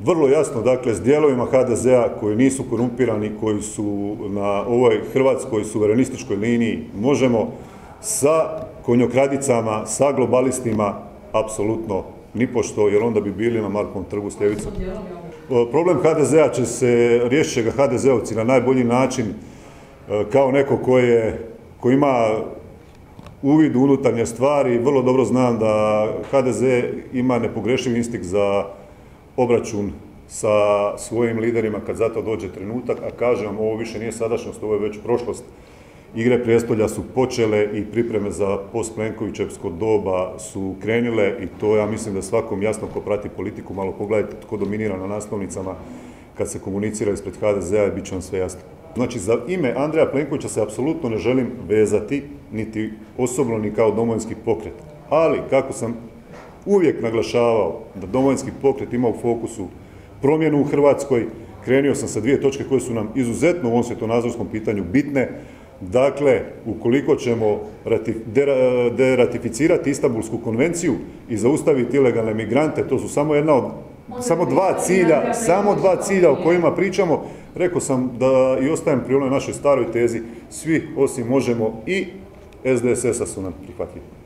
vrlo jasno, dakle, s dijelovima HDZ-a koji nisu korumpirani, koji su na ovoj hrvatskoj suverenističkoj liniji, možemo sa konjokradicama, sa globalistima, apsolutno nipošto, jer onda bi bili na Markovom trgu s ljevicom. Problem HDZ-a će se, riješit će ga HDZ-ovci na najbolji način, kao neko ko ima uvid u unutarnje stvari. Vrlo dobro znam da HDZ ima nepogrešiv instinkt za obračun sa svojim liderima kad za to dođe trenutak, a kažem vam, ovo više nije sadašnjost, ovo je već prošlost. Igre prijestolja su počele i pripreme za post-Plenkovićevsko doba su krenile i to ja mislim da svakom jasno ko prati politiku, malo pogledajte tko dominira na naslovnicama kad se komunicira ispred HDZ-a i bit će vam sve jasno. Znači, za ime Andreja Plenkovića se apsolutno ne želim vezati, niti osobno, ni kao Domovinski pokret. Ali, kako sam uvijek naglašavao da Domovinski pokret ima u fokusu promjenu u Hrvatskoj, krenuo sam sa dvije točke koje su nam izuzetno u ovom svjetonazorskom pitanju bitne. Dakle, ukoliko ćemo deratificirati Istanbulsku konvenciju i zaustaviti ilegalne migrante, to su samo dva cilja o kojima pričamo. Rekao sam da i ostajem pri onoj našoj staroj tezi, svi osim Možemo i SDSS-a su nam prihvatljivi.